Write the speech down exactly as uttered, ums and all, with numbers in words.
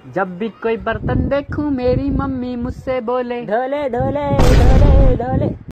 जब भी कोई बर्तन देखूं मेरी मम्मी मुझसे बोले धोले धोले धोले धोले।